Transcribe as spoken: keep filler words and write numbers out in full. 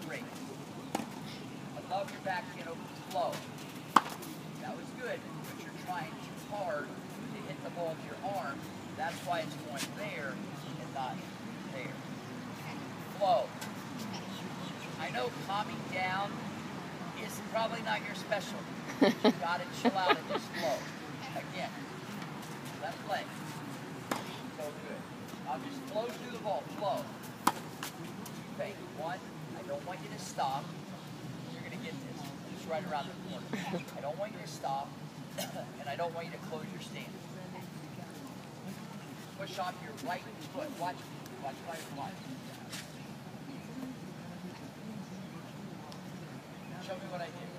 Great. I love your backhand over the flow. That was good, but you're trying too hard to hit the ball with your arm. That's why it's going there and not there. Flow. I know calming down is probably not your specialty. You gotta chill out and just flow. Again, left leg. So good. I'll just flow through the ball. Flow. Okay, one, I don't want you to stop. You're gonna get this. Just right around the corner. I don't want you to stop, and I don't want you to close your stance. Push off your right foot. Watch, watch, watch, watch. Show me what I did.